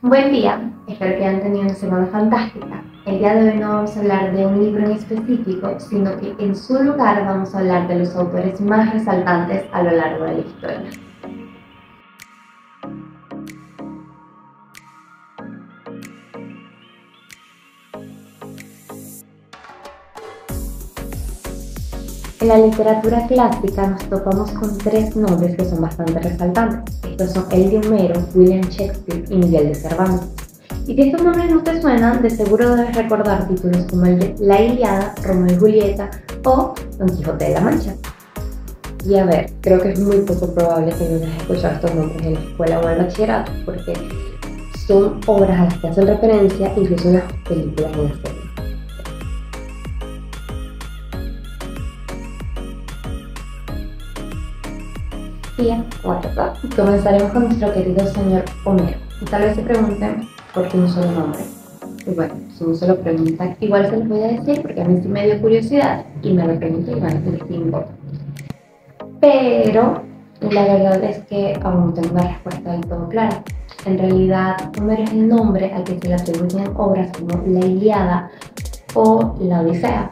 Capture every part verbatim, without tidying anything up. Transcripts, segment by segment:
Buen día, espero que hayan tenido una semana fantástica. El día de hoy no vamos a hablar de un libro en específico, sino que en su lugar vamos a hablar de los autores más resaltantes a lo largo de la historia. En la literatura clásica nos topamos con tres nombres que son bastante resaltantes. Estos son el de Homero, William Shakespeare y Miguel de Cervantes. Y si estos nombres no te suenan, de seguro debes recordar títulos como el de La Ilíada, Romeo y Julieta o Don Quijote de la Mancha. Y a ver, creo que es muy poco probable que no hayas escuchado estos nombres en la escuela o en el bachillerato, porque son obras a las que hacen referencia incluso en las películas y en las series. Bien, bueno, comenzaremos con nuestro querido señor Homero. Y tal vez se pregunten por qué un solo nombre. Y bueno, si no se lo preguntan, igual se los voy a decir porque a mí sí me dio curiosidad y me lo pregunté y van a decir que importa. Pero la verdad es que aún no tengo una respuesta del todo clara. En realidad, Homero es el nombre al que se le atribuyen obras como La Ilíada o La Odisea.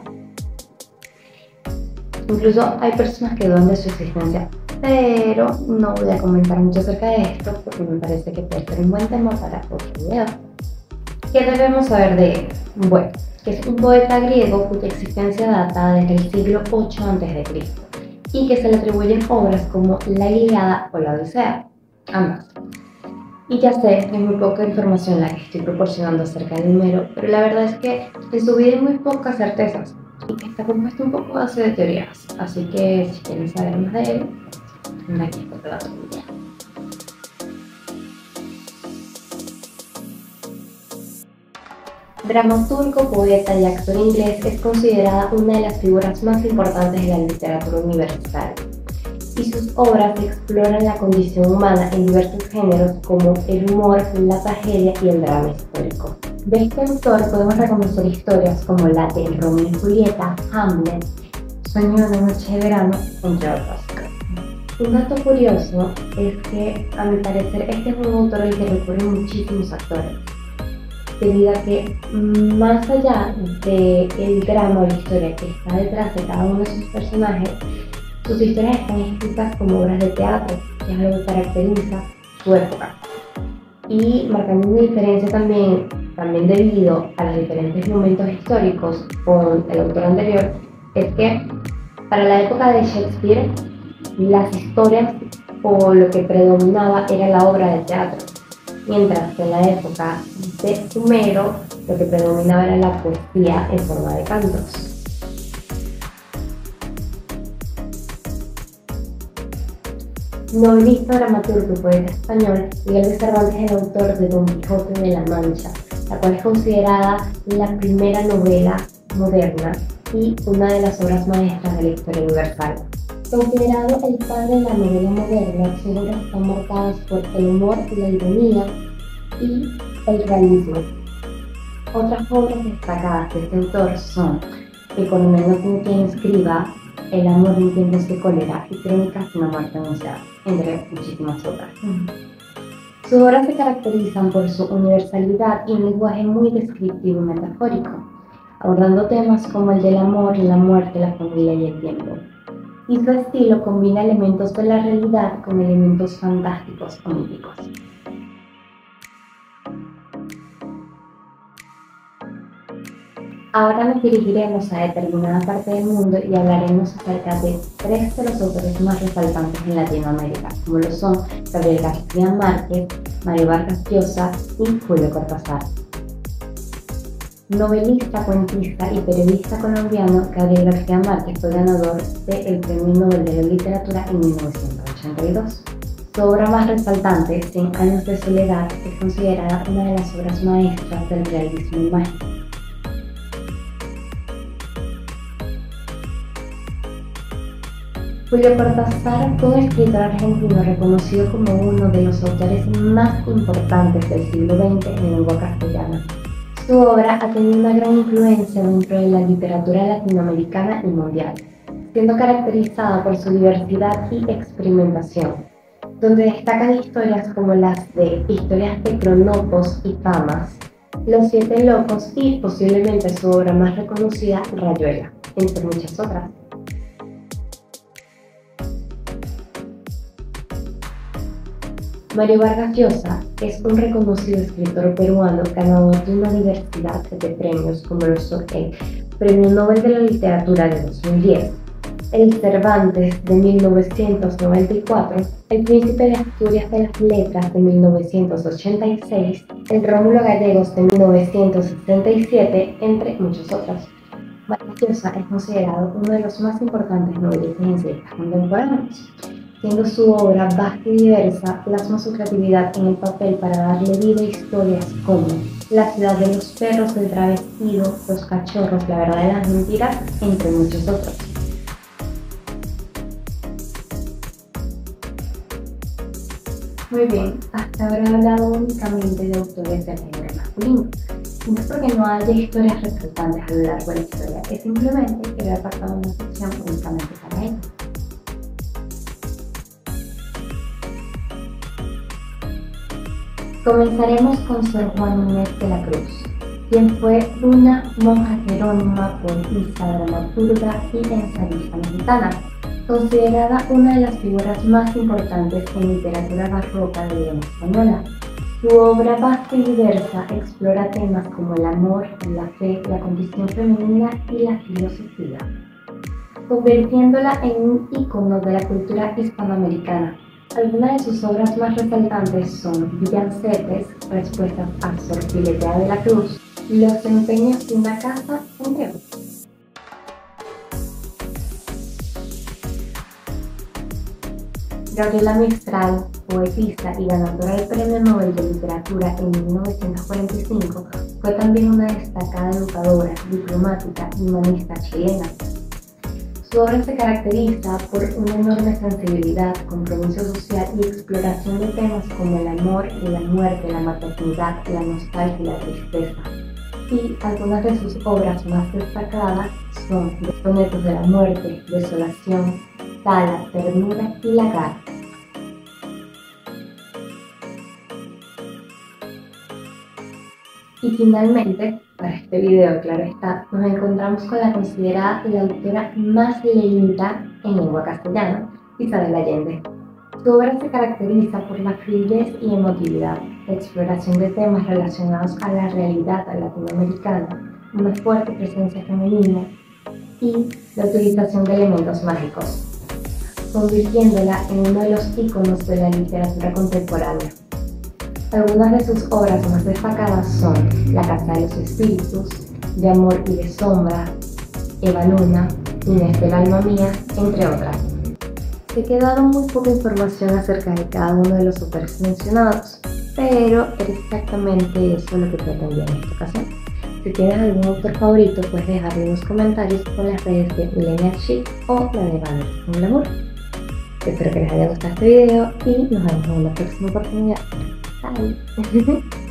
Incluso hay personas que dudan de su existencia, pero no voy a comentar mucho acerca de esto porque me parece que puede ser un buen tema para otro video. ¿Qué debemos saber de él? Bueno, que es un poeta griego cuya existencia data desde el siglo ocho antes de Cristo y que se le atribuyen obras como La Ilíada o La Odisea, ambas. Y ya sé que es muy poca información la que estoy proporcionando acerca de Homero, pero la verdad es que en su vida hay muy pocas certezas y que está compuesto un poco a base de teorías, así que si quieren saber más de él, aquí está toda la teoría. Dramaturgo, poeta y actor inglés, es considerada una de las figuras más importantes de la literatura universal, y sus obras exploran la condición humana en diversos géneros como el humor, la tragedia y el drama histórico. De este autor podemos reconocer historias como la de Romeo y Julieta, Hamlet, Sueño de una noche de verano, entre otras. Un dato curioso es que, a mi parecer, este es un autor al que recurren muchísimos actores, debido a que, más allá del drama o la historia que está detrás de cada uno de sus personajes, sus historias están escritas como obras de teatro, que es algo que caracteriza su época. Y marcando una diferencia también, también debido a los diferentes momentos históricos con el autor anterior, es que para la época de Shakespeare, las historias o lo que predominaba era la obra de teatro, mientras que en la época de Homero lo que predominaba era la poesía en forma de cantos. Novelista, dramaturgo y poeta español, Miguel de Cervantes es el autor de Don Quijote de la Mancha, la cual es considerada la primera novela moderna y una de las obras maestras de la historia universal. Considerado el padre de la novela moderna, sus obras están marcadas por el humor, la ironía y el realismo. Otras obras destacadas de este autor son El coronel no tiene quien escriba, El amor en tiempos de cólera y Crónicas de una muerte anunciada, entre muchísimas otras. Sus obras se caracterizan por su universalidad y un lenguaje muy descriptivo y metafórico, abordando temas como el del amor, la muerte, la familia y el tiempo. Y su estilo combina elementos de la realidad con elementos fantásticos o míticos. Ahora nos dirigiremos a determinada parte del mundo y hablaremos acerca de tres de los autores más resaltantes en Latinoamérica, como lo son Gabriel García Márquez, Mario Vargas Llosa y Julio Cortázar. Novelista, cuentista y periodista colombiano, Gabriel García Márquez fue ganador del Premio Nobel de la Literatura en mil novecientos ochenta y dos. Su obra más resaltante, Cien años de soledad, es considerada una de las obras maestras del realismo mágico. Julio Cortázar fue un escritor argentino reconocido como uno de los autores más importantes del siglo veinte en lengua castellana. Su obra ha tenido una gran influencia dentro de la literatura latinoamericana y mundial, siendo caracterizada por su diversidad y experimentación. donde destacan historias como las de Historias de Cronopos y Famas, Los Siete Locos y posiblemente su obra más reconocida, Rayuela, entre muchas otras. Mario Vargas Llosa es un reconocido escritor peruano ganador de una diversidad de premios como lo son el Premio Nobel de la Literatura de dos mil diez, el Cervantes de mil novecientos noventa y cuatro, el Príncipe de Asturias de las Letras de mil novecientos ochenta y seis, el Rómulo Gallegos de mil novecientos setenta y siete, entre muchos otros. Vargas Llosa es considerado uno de los más importantes novelistas y ensayistas contemporáneos, siendo su obra vasta y diversa, plasma su creatividad en el papel para darle vida a historias como La ciudad de los perros, El travestido, Los cachorros, La verdad de las mentiras, entre muchos otros. Muy bien, hasta ahora he hablado únicamente de autores del género masculino. Y no es porque no haya historias resaltantes a lo largo de la historia, es simplemente que he apartado una sección únicamente para ello. Comenzaremos con Sor Juana Inés de la Cruz, quien fue una monja jerónima, poetisa, dramaturga y ensayista mexicana, considerada una de las figuras más importantes en literatura barroca de idioma española. Su obra vasta y diversa explora temas como el amor, la fe, la condición femenina y la filosofía, convirtiéndola en un ícono de la cultura hispanoamericana. Algunas de sus obras más resaltantes son Villancethes, Respuestas a Sor Filetea de la Cruz, Los empeños de una casa, entre otros. Gabriela Mistral, poetisa y ganadora del Premio Nobel de Literatura en mil novecientos cuarenta y cinco, fue también una destacada educadora, diplomática y humanista chilena. Su obra se caracteriza por una enorme sensibilidad, compromiso social y exploración de temas como el amor y la muerte, la maternidad, la nostalgia y la tristeza. Y algunas de sus obras más destacadas son Los sonetos de la muerte, Desolación, Tala, Ternura y Lagar. Y finalmente, para este video, claro está, nos encontramos con la considerada la autora más leída en lengua castellana, Isabel Allende. Su obra se caracteriza por la fluidez y emotividad, la exploración de temas relacionados a la realidad latinoamericana, una fuerte presencia femenina y la utilización de elementos mágicos, convirtiéndola en uno de los íconos de la literatura contemporánea. Algunas de sus obras más destacadas son La Casa de los Espíritus, De Amor y de Sombra, Eva Luna, Inés del Alma Mía, entre otras. He quedado muy poca información acerca de cada uno de los autores mencionados, pero era exactamente eso lo que pretendía en esta ocasión. Si tienes algún autor favorito, puedes dejarlo en los comentarios con las redes de Millennial Chic o la de Valores con Glamour. Espero que les haya gustado este video y nos vemos en una próxima oportunidad. Bye.